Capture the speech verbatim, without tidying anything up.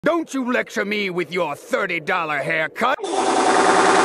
Don't you lecture me with your thirty dollar haircut!